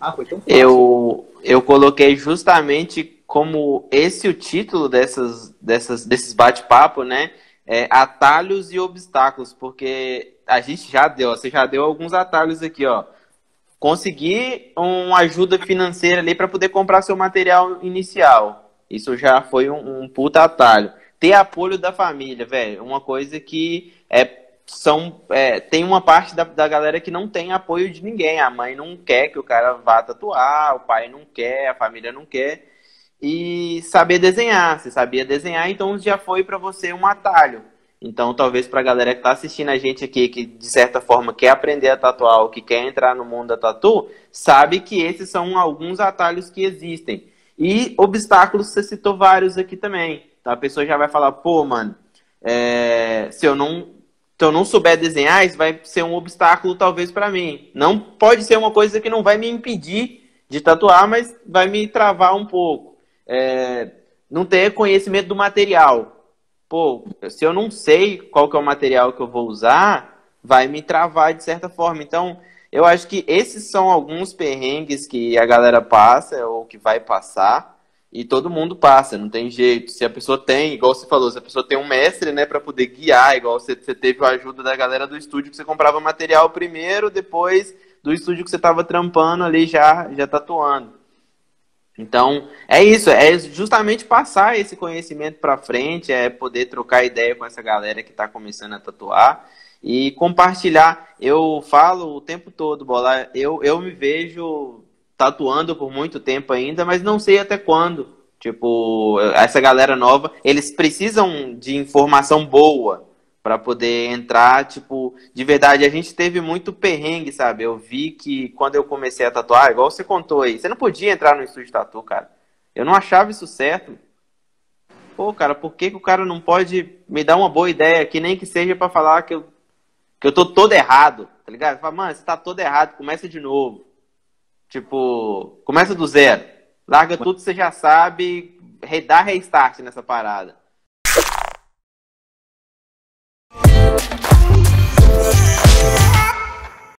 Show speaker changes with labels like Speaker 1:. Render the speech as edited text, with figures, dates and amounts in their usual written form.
Speaker 1: Ah, foi tão fácil.
Speaker 2: Eu coloquei justamente como esse o título desses bate-papo, né? Atalhos e obstáculos, porque a gente já deu, você já deu alguns atalhos aqui, ó. Conseguir uma ajuda financeira ali para poder comprar seu material inicial. Isso já foi um puta atalho. Ter apoio da família, velho, uma coisa que tem uma parte da galera que não tem apoio de ninguém. A mãe não quer que o cara vá tatuar, o pai não quer, a família não quer. E saber desenhar. Você sabia desenhar, então já foi para você um atalho. Então, talvez para a galera que está assistindo a gente aqui, que de certa forma quer aprender a tatuar ou que quer entrar no mundo da tatu, sabe que esses são alguns atalhos que existem. E obstáculos, você citou vários aqui também. Então, a pessoa já vai falar, pô, mano, se eu não souber desenhar, isso vai ser um obstáculo talvez para mim. Não pode ser uma coisa que não vai me impedir de tatuar, mas vai me travar um pouco. Não ter conhecimento do material. Pô, se eu não sei qual que é o material que eu vou usar, vai me travar de certa forma. Então, eu acho que esses são alguns perrengues que a galera passa ou que vai passar. E todo mundo passa, não tem jeito. Se a pessoa tem, igual você falou, se a pessoa tem um mestre, né, para poder guiar, igual você teve a ajuda da galera do estúdio que você comprava material primeiro, depois do estúdio que você estava trampando ali já tatuando. Então, é isso, é justamente passar esse conhecimento para frente, é poder trocar ideia com essa galera que está começando a tatuar e compartilhar. Eu falo o tempo todo, Bola, eu me vejo tatuando por muito tempo ainda, mas não sei até quando. Tipo, essa galera nova, eles precisam de informação boa para poder entrar, tipo, de verdade, a gente teve muito perrengue, sabe? Eu vi que quando eu comecei a tatuar, igual você contou aí, você não podia entrar no estúdio de tatu, cara. Eu não achava isso certo. Pô, cara, por que que o cara não pode me dar uma boa ideia, que nem que seja para falar que eu tô todo errado, tá ligado? Fala, mano, você tá todo errado, começa de novo. Tipo, começa do zero. Larga tudo que você já sabe, dá restart nessa parada.